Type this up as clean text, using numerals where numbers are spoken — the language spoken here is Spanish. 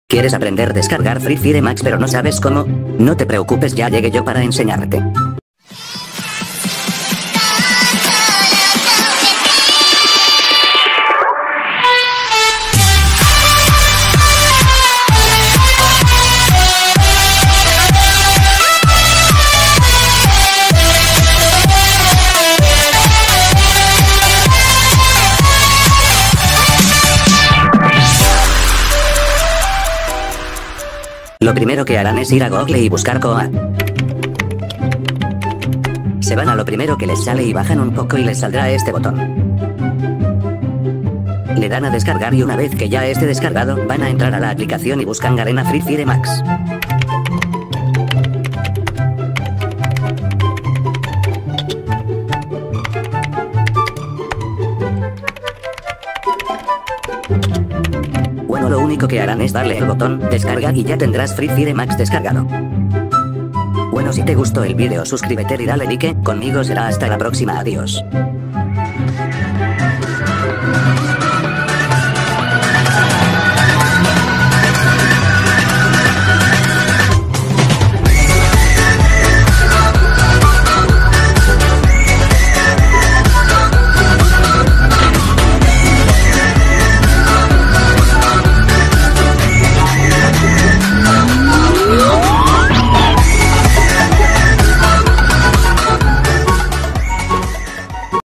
¿Quieres aprender a descargar Free Fire Max pero no sabes cómo? No te preocupes, ya llegué yo para enseñarte. Lo primero que harán es ir a Google y buscar Coa. Se van a lo primero que les sale y bajan un poco y les saldrá este botón. Le dan a descargar y una vez que ya esté descargado, van a entrar a la aplicación y buscan Garena Free Fire Max. Bueno, lo único que harán es darle el botón descarga y ya tendrás Free Fire Max descargado. Bueno, si te gustó el vídeo suscríbete y dale like, conmigo será hasta la próxima, adiós.